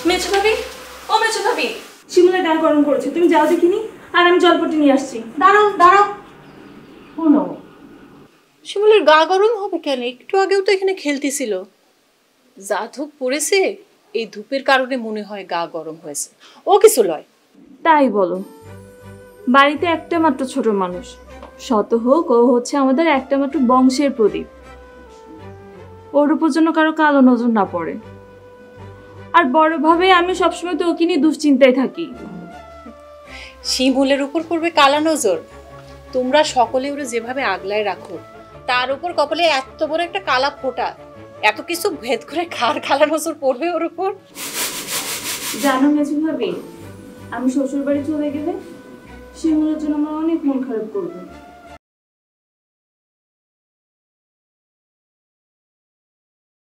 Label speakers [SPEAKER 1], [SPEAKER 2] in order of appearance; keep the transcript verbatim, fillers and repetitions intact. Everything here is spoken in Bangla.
[SPEAKER 1] মেছো ভাবি, ও মেছো ভাবি,
[SPEAKER 2] শিমুলের গা গরম করেছে, তুমি যাও দেখিনি, আর আমি জলপটি নিয়ে আসছি।
[SPEAKER 1] দাঁড়াও দাঁড়াও, শোনো, শিমুলের গা গরম হবে কেন? একটু আগেও তো এখানে খেলতেছিল। যা ধূপ পড়েছে, এই ধূপের কারণে মনে হয় গা গরম হয়েছে। ও কিছু লয়।
[SPEAKER 2] তাই বলো? বাড়িতে একটা মাত্র ছোট মানুষ, শত হোক ও হচ্ছে আমাদের একটা মাত্র বংশের প্রদীপ। ওর উপর জন্য কারো কালো নজর না পড়ে। আর বড় ভাবে আমি সবসময় তো ওকে নিয়ে দুশ্চিন্তায় থাকি।
[SPEAKER 1] শিমুলের উপর পড়বে কালা নজর? তোমরা সকলে ওরা যেভাবে আগলায় রাখো, তার উপর কপালে এত বড় একটা কালা ফোঁটা, এত কিছু ভেদ করে কার কালা নজর পড়বে ওর উপর?
[SPEAKER 2] জানো মেজু ভাবি, আমি শ্বশুর বাড়ি চলে গেলে শিমুলের জন্য আমার অনেক মন খারাপ করবে।